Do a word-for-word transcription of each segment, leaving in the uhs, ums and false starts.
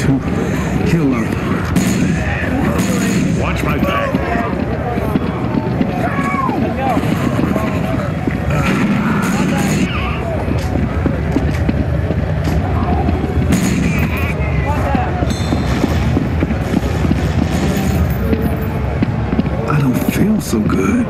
to heal up. Watch my back. I don't feel so good.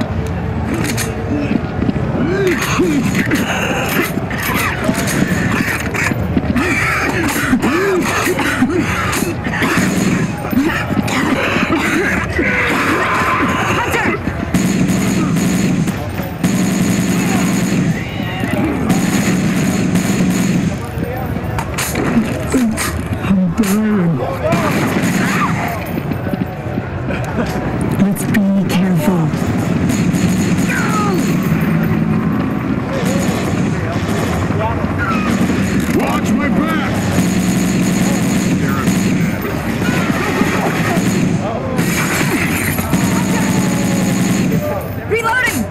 Let's be careful. Watch my back. Reloading!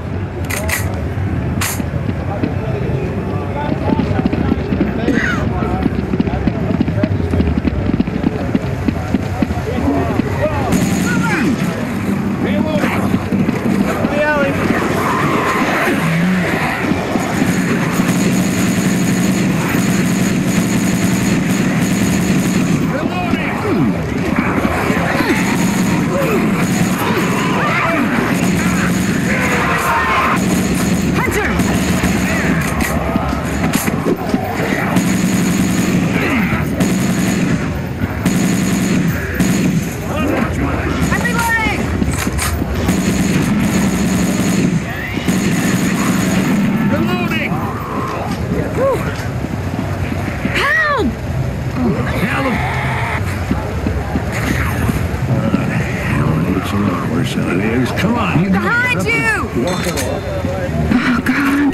Come on, you Behind you! walk it off. Oh, God.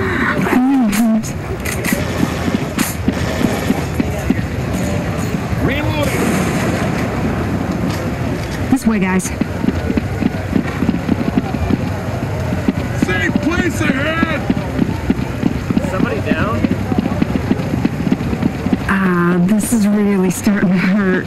Reloading. This way, guys. Safe place ahead. Somebody down? Ah, uh, this is really starting to hurt.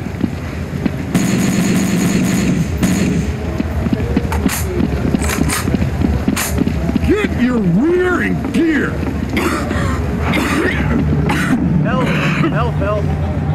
Get your rear in gear. Help! Help! Help!